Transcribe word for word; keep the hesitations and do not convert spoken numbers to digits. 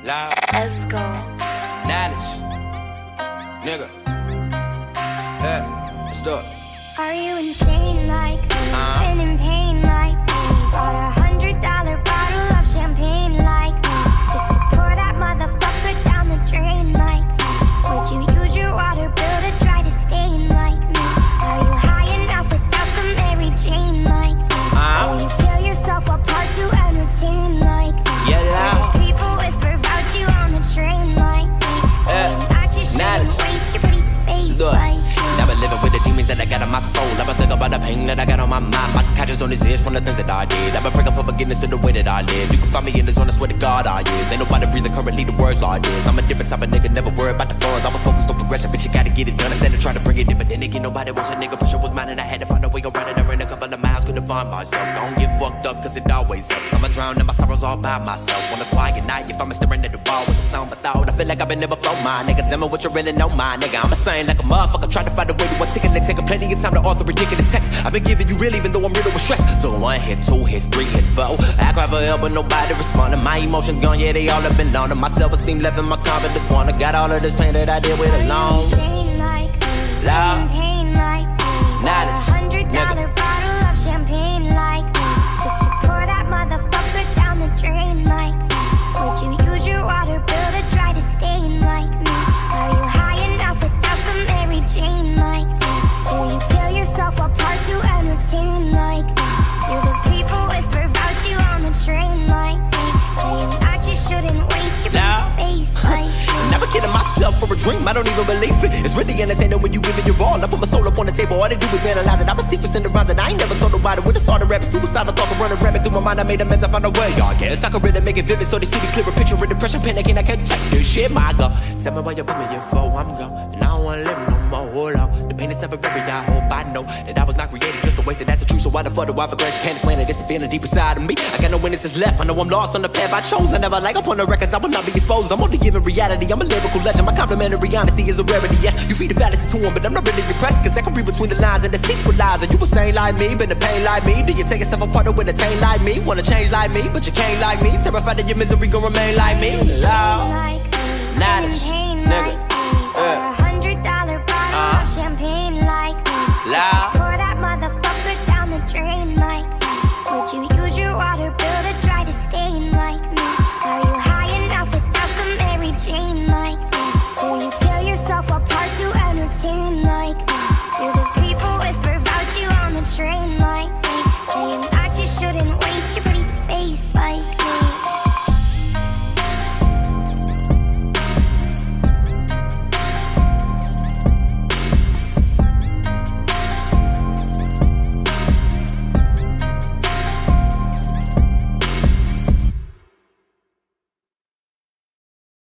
Loud. Let's go. Knowledge. Nigga. Yeah, let's do it. Are you insane like me? Uh-huh. Been in pain like me? Bought a hundred dollar bottle of champagne like me, just to pour that motherfucker down the drain like me. Would you use your water bill to try to stain like me? Are you high enough without the Mary Jane like me? Uh-huh. Will you tear yourself apart to entertain like me? Yeah, loud. People whisper about you on the train like me, saying that you shouldn't waste your pretty face Look. like me. I've been living with the demons that I got in my soul. I've been thinking about the pain that I got on my mind. My conscience on this edge from the things that I did. I've been praying for forgiveness in the way that I live. You can find me in the zone, I swear to God I is. Ain't nobody breathing currently the words like this. I'm a different type of nigga, never worry about the funds. I was focused on progression, bitch, you gotta get it done. Instead of trying to bring it in, but then again, nobody wants a nigga. Pressure was mine and I had to find a way around it. I ran a couple of miles, couldn't find myself. Don't get fucked up, cause it always helps. I'ma drown in my sorrows all by myself. On a quiet night, if I'm staring at the wall with the sound of thought, I feel like I've been never flow my nigga. Tell me what you really know, my nigga. I'm a saying like a motherfucker, trying to find a way to one ticket. They taking plenty of time to author ridiculous text. I've been giving you real even though I'm riddled with stress. So one hit, two hits, three hits, four. I cry for help but nobody responding. My emotions gone, yeah, they all have been loaned. My self-esteem left in my confidence squandered. Got all of this pain that I did with alone. Insane like me, Loud. in pain like me. Knowledge. A hundred dollar bottle of champagne like me, just to pour that motherfucker down the drain like me. Would you use your water bill to try to stain like me? Are you high enough without the Mary Jane like me? Do you tear yourself apart to entertain like me? Do the people whisper about you on the train like me, saying that you shouldn't waste your Loud. face like me? Never kidding myself for a dream, I don't even believe it. It's really entertaining when you give it your all. I put my soul up on the table, all they do is analyze it. I'm a secret in the rhymes that I ain't never told nobody. When I started rapping, suicidal thoughts are running rampant through my mind. I made amends, I found a way, I guess I could really make it vivid so they see the clearer picture of depression, panicking, I can't take this shit, my God. Tell me why you put me in for, I'm gone, and I don't wanna live no more, hold on. The pain is temporary, I hope I know that I was not created just to waste it, that's the truth. So why the fuck do I for grace can't explain it? It's a feeling deep inside of me. I got no witnesses left, I know I'm lost on the path I chose. I never like up on the records, I will not be exposed. I'm only giving reality, I'm a lyrical legend. My complimentary honesty is a rarity, yes. You feed the fallacy to him, but I'm not really impressed, cause I can read between the lines and the secret lies. And you was saying like me, been the pain like me. Do you take yourself apart with a taint like me? Wanna change like me, but you can't like me. Terrified that your misery gon' remain like me. Loud. Like me, Knowledge. in pain Nigga. like